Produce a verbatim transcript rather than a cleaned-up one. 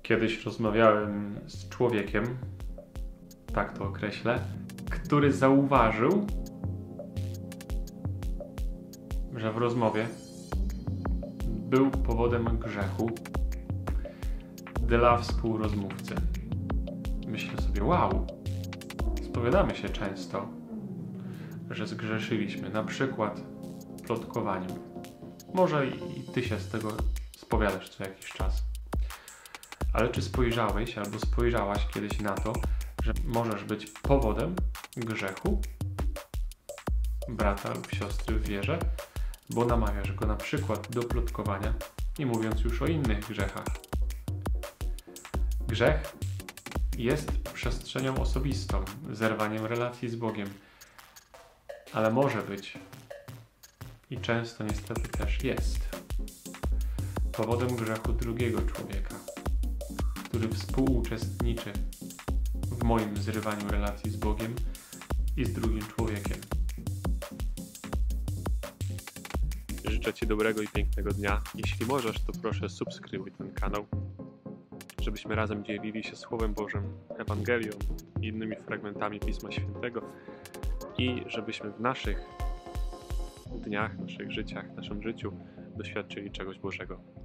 Kiedyś rozmawiałem z człowiekiem, tak to określę, który zauważył, że w rozmowie był powodem grzechu dla współrozmówcy. Myślę sobie, wow, spowiadamy się często, że zgrzeszyliśmy, na przykład plotkowaniem. Może i ty się z tego spowiadasz co jakiś czas. Ale czy spojrzałeś albo spojrzałaś kiedyś na to, że możesz być powodem grzechu brata lub siostry w wierze, bo namawiasz go na przykład do plotkowania, nie mówiąc już o innych grzechach. Grzech jest przestrzenią osobistą, zerwaniem relacji z Bogiem, ale może być i często niestety też jest powodem grzechu drugiego człowieka, który współuczestniczy w moim zrywaniu relacji z Bogiem i z drugim człowiekiem. Życzę Ci dobrego i pięknego dnia. Jeśli możesz, to proszę subskrybuj ten kanał, żebyśmy razem dzielili się Słowem Bożym, Ewangelią i innymi fragmentami Pisma Świętego i żebyśmy w naszych dniach, naszych życiach, naszym życiu doświadczyli czegoś Bożego.